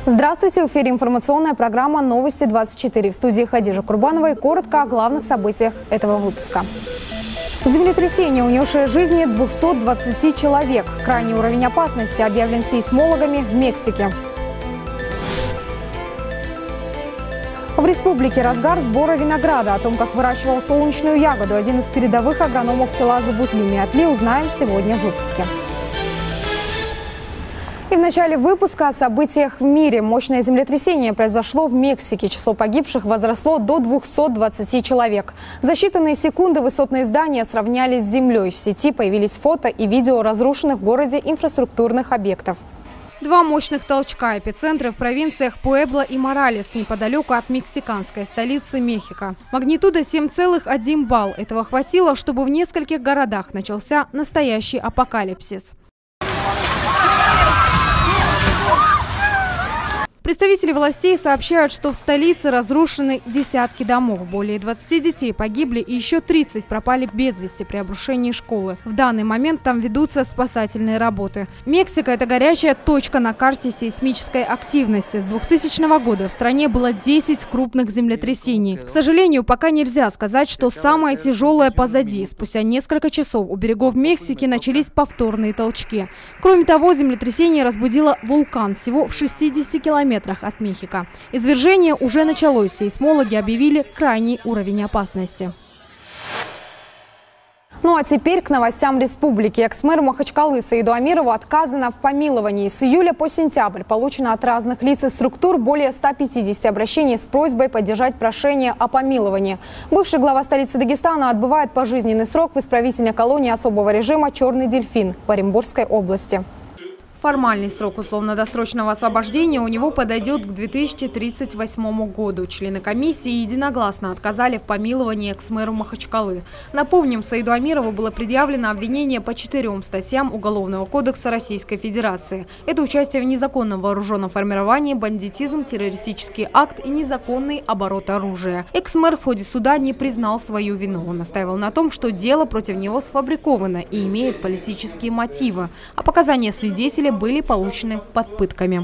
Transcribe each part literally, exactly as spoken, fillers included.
Здравствуйте, в эфире информационная программа «Новости двадцать четыре». В студии Хадижа Курбанова и коротко о главных событиях этого выпуска. Землетрясение, унесшее жизни двухсот двадцати человек. Крайний уровень опасности объявлен сейсмологами в Мексике. В республике разгар сбора винограда. О том, как выращивал солнечную ягоду один из передовых агрономов села Зубутли-Миатли, узнаем сегодня в выпуске. И в начале выпуска о событиях в мире. Мощное землетрясение произошло в Мексике. Число погибших возросло до двухсот двадцати человек. За считанные секунды высотные здания сравнялись с землей. В сети появились фото и видео разрушенных в городе инфраструктурных объектов. Два мощных толчка, эпицентры в провинциях Пуэбло и Моралес, неподалеку от мексиканской столицы Мехико. Магнитуда семь целых один балл. Этого хватило, чтобы в нескольких городах начался настоящий апокалипсис. Представители властей сообщают, что в столице разрушены десятки домов. Более двадцати детей погибли и еще тридцать пропали без вести при обрушении школы. В данный момент там ведутся спасательные работы. Мексика – это горячая точка на карте сейсмической активности. С двухтысячного года в стране было десять крупных землетрясений. К сожалению, пока нельзя сказать, что самое тяжелое позади. Спустя несколько часов у берегов Мексики начались повторные толчки. Кроме того, землетрясение разбудило вулкан всего в шестидесяти километрах от Мехико. Извержение уже началось. Сейсмологи объявили крайний уровень опасности. Ну а теперь к новостям республики. Экс-мэру Махачкалы Саиду Амирову отказано в помиловании. С июля по сентябрь получено от разных лиц и структур более ста пятидесяти обращений с просьбой поддержать прошение о помиловании. Бывший глава столицы Дагестана отбывает пожизненный срок в исправительной колонии особого режима «Черный дельфин» в Оренбургской области. Формальный срок условно-досрочного освобождения у него подойдет к две тысячи тридцать восьмому году. Члены комиссии единогласно отказали в помиловании экс-мэру Махачкалы. Напомним, Саиду Амирову было предъявлено обвинение по четырем статьям Уголовного кодекса Российской Федерации. Это участие в незаконном вооруженном формировании, бандитизм, террористический акт и незаконный оборот оружия. Экс-мэр в ходе суда не признал свою вину. Он настаивал на том, что дело против него сфабриковано и имеет политические мотивы, а показания свидетелей были получены под пытками.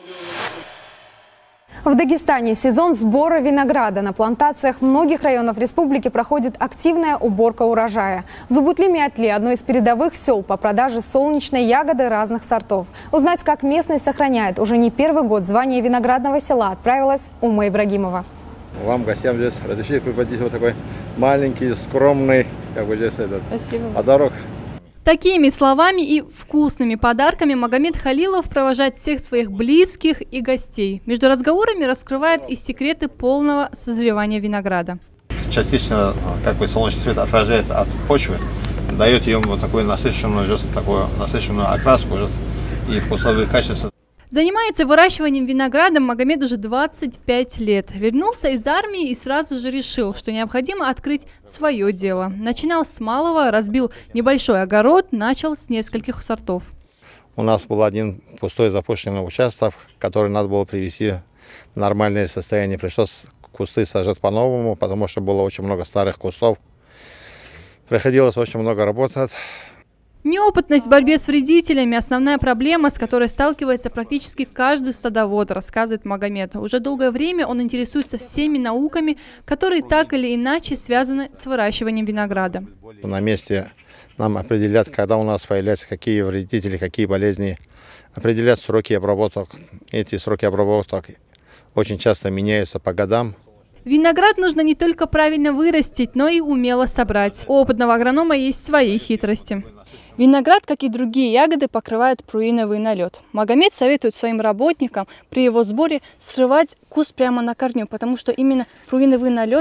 В Дагестане сезон сбора винограда. На плантациях многих районов республики проходит активная уборка урожая. Зубутли-Миатли – одно из передовых сел по продаже солнечной ягоды разных сортов. Узнать, как местность сохраняет уже не первый год звание виноградного села, отправилась Ума Ибрагимова. Вам, гостям, здесь разрешили преподнести вот такой маленький, скромный, как бы здесь этот, подарок. Такими словами и вкусными подарками Магомед Халилов провожает всех своих близких и гостей. Между разговорами раскрывает и секреты полного созревания винограда. Частично как бы солнечный свет отражается от почвы, дает ему вот такую насыщенную, такую насыщенную окраску и вкусовые качества. Занимается выращиванием винограда Магомед уже двадцать пять лет. Вернулся из армии и сразу же решил, что необходимо открыть свое дело. Начинал с малого, разбил небольшой огород, начал с нескольких сортов. У нас был один пустой запущенный участок, который надо было привести в нормальное состояние. Пришлось кусты сажать по-новому, потому что было очень много старых кустов. Приходилось очень много работать. Неопытность в борьбе с вредителями – основная проблема, с которой сталкивается практически каждый садовод, рассказывает Магомед. Уже долгое время он интересуется всеми науками, которые так или иначе связаны с выращиванием винограда. На месте нам определят, когда у нас появляются какие вредители, какие болезни, определят сроки обработок. Эти сроки обработок очень часто меняются по годам. Виноград нужно не только правильно вырастить, но и умело собрать. У опытного агронома есть свои хитрости. Виноград, как и другие ягоды, покрывает пруиновый налет. Магомед советует своим работникам при его сборе срывать куст прямо на корню, потому что именно пруиновый налет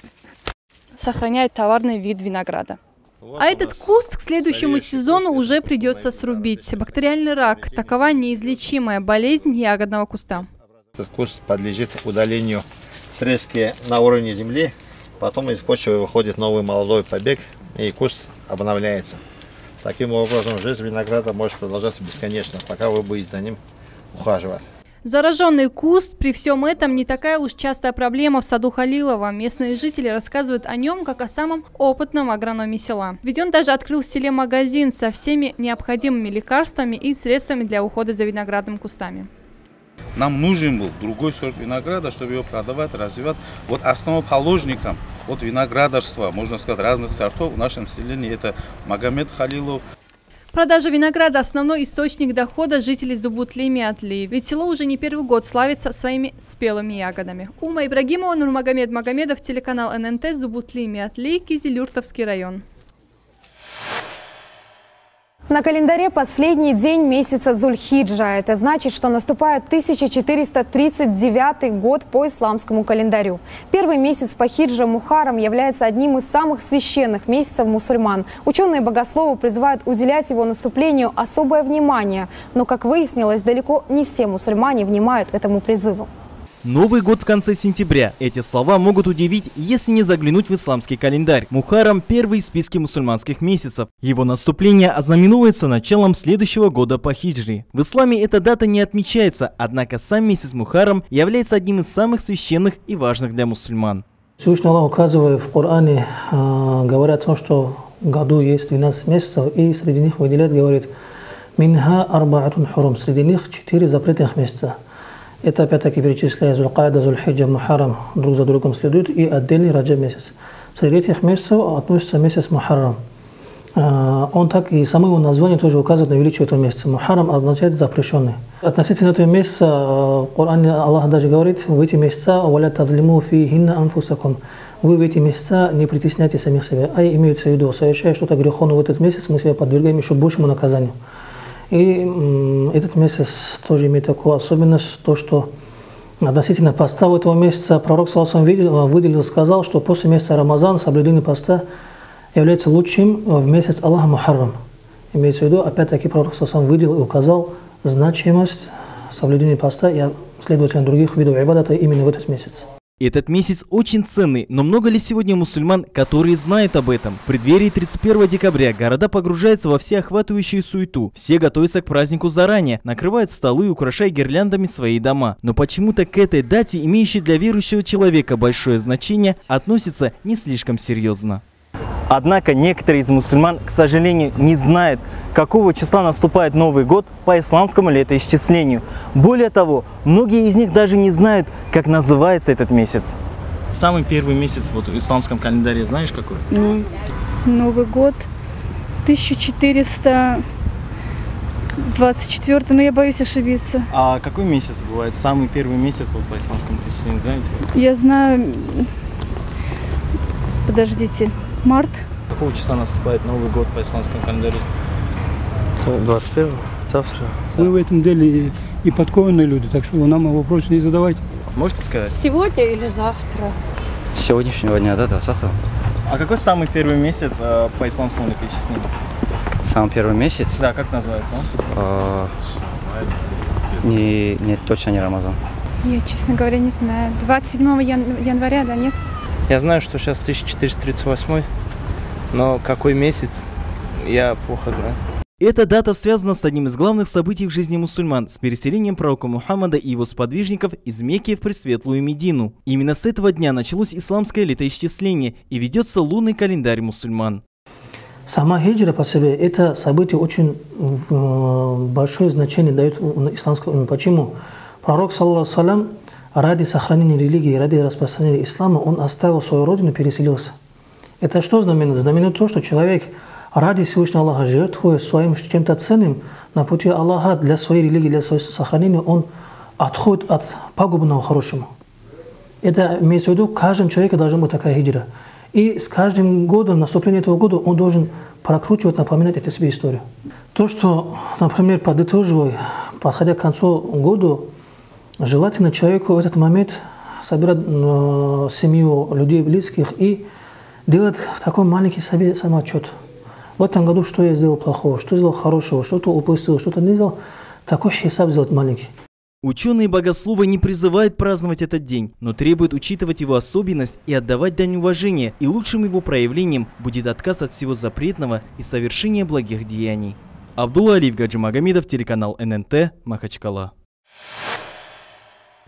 сохраняет товарный вид винограда. А этот куст к следующему сезону уже придется срубить. Бактериальный рак – такова неизлечимая болезнь ягодного куста. Этот куст подлежит удалению срезки на уровне земли, потом из почвы выходит новый молодой побег, и куст обновляется. Таким образом, жизнь винограда может продолжаться бесконечно, пока вы будете за ним ухаживать. Зараженный куст при всем этом не такая уж частая проблема в саду Халилова. Местные жители рассказывают о нем как о самом опытном агрономе села. Ведь он даже открыл в селе магазин со всеми необходимыми лекарствами и средствами для ухода за виноградными кустами. нам нужен был другой сорт винограда, чтобы его продавать, развивать. Вот основоположником вот виноградарства, можно сказать, разных сортов в нашем селении это Магомед Халилов. Продажа винограда – основной источник дохода жителей Зубутли и Миатли. Ведь село уже не первый год славится своими спелыми ягодами. Ума Ибрагимова, Нурмагомед Магомедов, телеканал эн эн тэ, Зубутли и Миатли, Кизилюртовский район. На календаре последний день месяца Зуль-Хиджа. Это значит, что наступает тысяча четыреста тридцать девятый год по исламскому календарю. Первый месяц по хиджа Мухаррам является одним из самых священных месяцев мусульман. Ученые-богословы призывают уделять его наступлению особое внимание. Но, как выяснилось, далеко не все мусульмане внимают этому призыву. Новый год в конце сентября. Эти слова могут удивить, если не заглянуть в исламский календарь. Мухаррам – первый в списке мусульманских месяцев. Его наступление ознаменуется началом следующего года по хиджри. В исламе эта дата не отмечается, однако сам месяц Мухаррам является одним из самых священных и важных для мусульман. Всевышний Аллах, указывая в Коране, э, говорит о том, что в году есть двенадцать месяцев, и среди них выделяет, говорит, «Минха арбаатун хурум», среди них четыре запретных месяца. Это опять-таки перечисляя Зуль-Каида, Зуль-Хиджа, Мухаррам, друг за другом следует, и отдельный Раджаб месяц. Среди этих месяцев относится месяц Мухаррам. Он так и само его название тоже указывает на величие этого месяца. Мухаррам означает запрещенный. Относительно этого месяца в Коране Аллах даже говорит, в эти месяца «Валя тазлиму фихинна анфусакум». Вы в эти месяца не притесняйте самих себя, а имеется в виду, совершая что-то греховное в этот месяц, мы себя подвергаем еще большему наказанию. И этот месяц тоже имеет такую особенность, то, что относительно поста в этого месяца пророк выделил, выделил, сказал, что после месяца Рамазан соблюдение поста является лучшим в месяц Аллаха Мухаррам. Имеется в виду, опять-таки пророк выделил и указал значимость соблюдения поста и, следовательно, других видов ибадата именно в этот месяц. Этот месяц очень ценный, но много ли сегодня мусульман, которые знают об этом? В преддверии тридцать первого декабря города погружаются во всеохватывающую суету. Все готовятся к празднику заранее, накрывают столы и украшают гирляндами свои дома. Но почему-то к этой дате, имеющей для верующего человека большое значение, относится не слишком серьезно. Однако некоторые из мусульман, к сожалению, не знают, какого числа наступает Новый год по исламскому летоисчислению. Более того, многие из них даже не знают, как называется этот месяц. Самый первый месяц вот в исламском календаре знаешь какой? Ну, Новый год тысяча четыреста двадцать четвёртый, но я боюсь ошибиться. А какой месяц бывает самый первый месяц вот по исламскому летоисчислению, знаете? Я знаю, подождите, март. Какого числа наступает Новый год по исламскому календарю? двадцать первого, завтра. Мы в этом деле и подкованные люди, так что нам вопросы не задавайте. Можете сказать? Сегодня или завтра? С сегодняшнего дня, да, двадцатого. А какой самый первый месяц э, по исламскому летоисчислению? Самый первый месяц? Да, как называется он? Э, не, не, точно не Рамазан. Я, честно говоря, не знаю. двадцать седьмого января, да, нет? Я знаю, что сейчас тысяча четыреста тридцать восьмой, но какой месяц, я плохо знаю. Эта дата связана с одним из главных событий в жизни мусульман, с переселением пророка Мухаммада и его сподвижников из Мекки в Пресветлую Медину. Именно с этого дня началось исламское летоисчисление и ведется лунный календарь мусульман. Сама хиджра по себе, это событие очень большое значение дает исламскому. Почему? Пророк, саллаллаху алейхи ва саллям, ради сохранения религии, ради распространения ислама, он оставил свою родину и переселился. Это что знаменует? Знаменует то, что человек ради Всевышнего Аллаха, жертвуя своим чем-то ценным на пути Аллаха для своей религии, для своего сохранения, он отходит от пагубного к хорошему. Это имеется в виду, каждому человеку должна быть такая хиджра. И с каждым годом, наступлением этого года, он должен прокручивать, напоминать эту себе историю. То, что, например, подытоживая, подходя к концу года, желательно человеку в этот момент собирать э, семью, людей близких и делать такой маленький себе самоотчет. В этом году что я сделал плохого, что сделал хорошего, что-то упустил, что-то не сделал. Такой хисаб сделать маленький. Ученые-богословы не призывают праздновать этот день, но требуют учитывать его особенность и отдавать дань уважения, и лучшим его проявлением будет отказ от всего запретного и совершение благих деяний. Абдулла Алиев, Гаджи Магомедов, телеканал эн эн тэ, Махачкала.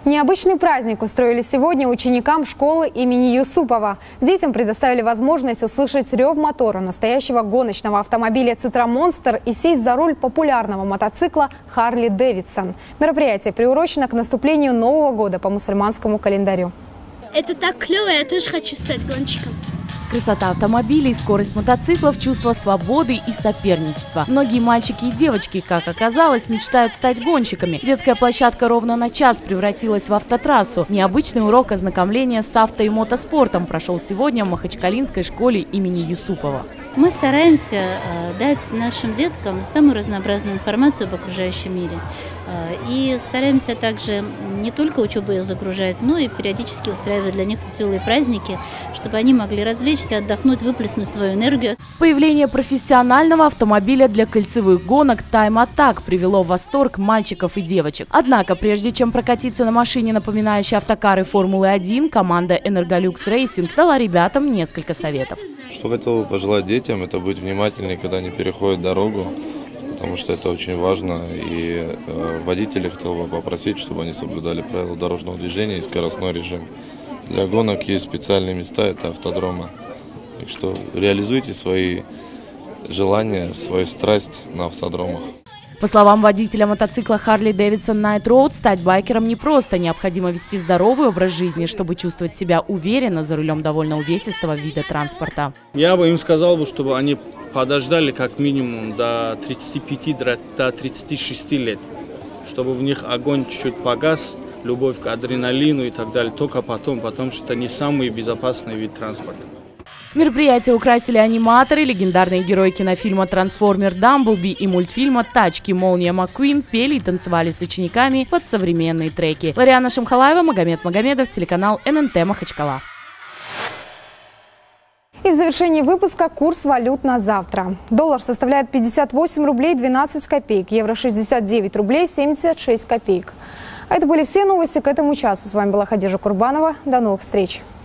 Необычный праздник устроили сегодня ученикам школы имени Юсупова. Детям предоставили возможность услышать рев мотора настоящего гоночного автомобиля «Цитра Монстр» и сесть за руль популярного мотоцикла «Харли Дэвидсон». Мероприятие приурочено к наступлению Нового года по мусульманскому календарю. Это так клево, я тоже хочу стать гонщиком. Красота автомобилей, скорость мотоциклов, чувство свободы и соперничества. Многие мальчики и девочки, как оказалось, мечтают стать гонщиками. Детская площадка ровно на час превратилась в автотрассу. Необычный урок ознакомления с авто и мотоспортом прошел сегодня в Махачкалинской школе имени Юсупова. Мы стараемся дать нашим деткам самую разнообразную информацию об окружающем мире. И стараемся также не только учебу их загружать, но и периодически устраивать для них веселые праздники, чтобы они могли развлечься, отдохнуть, выплеснуть свою энергию. Появление профессионального автомобиля для кольцевых гонок Time Attack привело в восторг мальчиков и девочек. Однако, прежде чем прокатиться на машине, напоминающей автокары Формулы один, команда Энерголюкс Рейсинг дала ребятам несколько советов. Что хотел бы пожелать детям, это быть внимательнее, когда они переходят дорогу, потому что это очень важно. И э, водителей хотел бы попросить, чтобы они соблюдали правила дорожного движения и скоростной режим. Для гонок есть специальные места, это автодромы. Так что реализуйте свои желания, свою страсть на автодромах. По словам водителя мотоцикла Harley Davidson Night Road, стать байкером непросто. Необходимо вести здоровый образ жизни, чтобы чувствовать себя уверенно за рулем довольно увесистого вида транспорта. Я бы им сказал, чтобы они подождали как минимум до тридцати пяти — до тридцати шести лет, чтобы в них огонь чуть-чуть погас, любовь к адреналину и так далее, только потом, потому что это не самый безопасный вид транспорта. Мероприятие украсили аниматоры, легендарные герои кинофильма «Трансформер» Дамблби и мультфильма «Тачки» Молния Маккуин пели и танцевали с учениками под современные треки. Лариана Шамхалаева, Магомед Магомедов, телеканал эн эн тэ Махачкала. И в завершении выпуска курс валют на завтра. Доллар составляет пятьдесят восемь рублей двенадцать копеек, евро шестьдесят девять рублей семьдесят шесть копеек. А это были все новости к этому часу. С вами была Хадижа Курбанова. До новых встреч.